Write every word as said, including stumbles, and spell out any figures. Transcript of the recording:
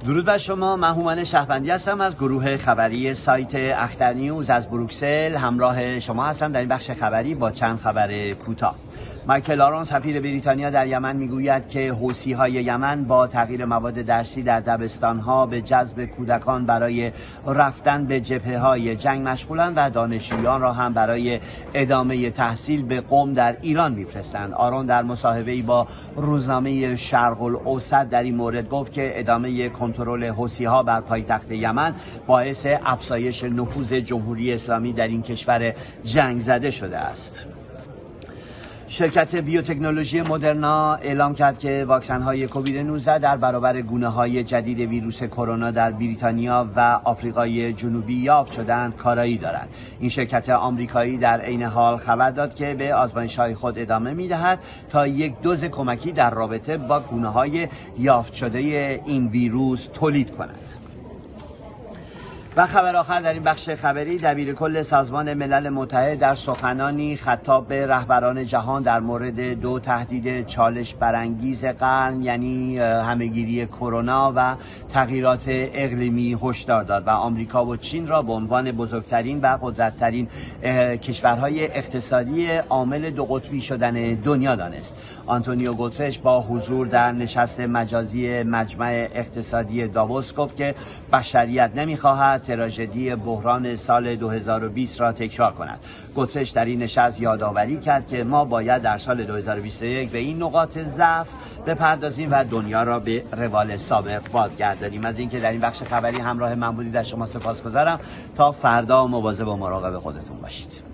درود بر شما. من هومن شهبندی هستم از گروه خبری سایت اختر نیوز از بروکسل. همراه شما هستم در این بخش خبری با چند خبر کوتاه. مایکل آرون سفیر بریتانیا در یمن میگوید که حوثی‌های یمن با تغییر مواد درسی در دبستان‌ها به جذب کودکان برای رفتن به جبهه‌های جنگ مشغولند و دانشجویان را هم برای ادامه تحصیل به قم در ایران می‌فرستند. آرون در مصاحبه‌ای با روزنامه شرق الاوسط در این مورد گفت که ادامه کنترل حوثی‌ها بر پایتخت یمن باعث افزایش نفوذ جمهوری اسلامی در این کشور جنگ زده شده است. شرکت بیوتکنولوژی مدرنا اعلام کرد که واکسن‌های کووید نوزده در برابر گونه‌های جدید ویروس کرونا در بریتانیا و آفریقای جنوبی یافت شدند کارایی دارد. این شرکت آمریکایی در عین حال خبر داد که به آزمایش‌های خود ادامه می‌دهد تا یک دوز کمکی در رابطه با گونه‌های یافت شده این ویروس تولید کند. و خبر آخر در این بخش خبری، دبیر کل سازمان ملل متحد در سخنانی خطاب به رهبران جهان در مورد دو تهدید چالش برانگیز قرن یعنی همهگیری کرونا و تغییرات اقلیمی هشدار داد و آمریکا و چین را به عنوان بزرگترین و قدرت‌ترین کشورهای اقتصادی عامل دو قطبی شدن دنیا دانست. آنتونیو گوترش با حضور در نشست مجازی مجمع اقتصادی داووس گفت که بشریت نمی‌خواهد تراژدی بحران سال دو هزار و بیست را تکرار کند. گوترش در این نشست یادآوری کرد که ما باید در سال دو هزار و بیست و یک به این نقاط ضعف بپردازیم و دنیا را به روال سابق بازگردانیم. از اینکه در این بخش خبری همراه من بودید از شما سپاسگزارم. تا فردا مواظب و مراقب خودتون باشید.